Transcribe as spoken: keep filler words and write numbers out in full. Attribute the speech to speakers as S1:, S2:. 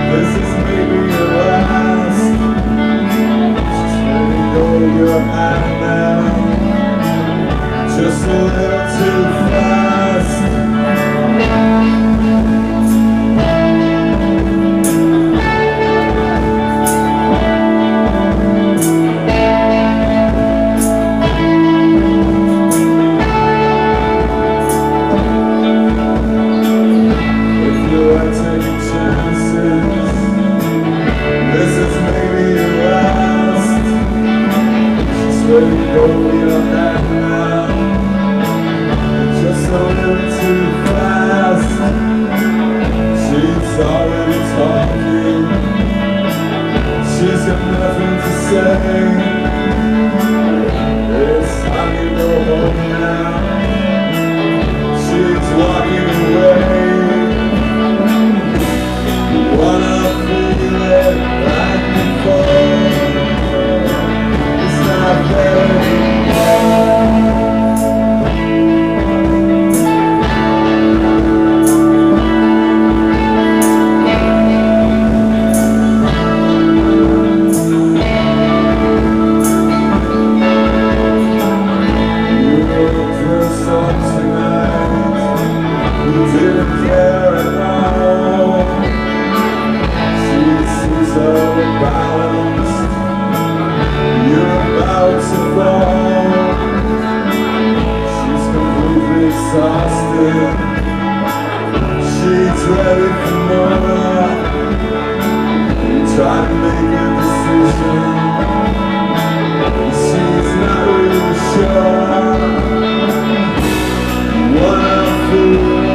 S1: This is maybe your last. Just letting go of your hand now. Just a little too fast. If you are taking chances, this is maybe your last. Just letting go of your hand now. Just a little too fast. She's already talking. She's got nothing to say. It's time you go home now. She's walking away. You wanna feel it like before. It's not there anymore. Didn't care at all. She seems so balanced. You're about to fall. She's completely exhausted. She's ready for more. You try to make a decision. She's not really sure. What a fool.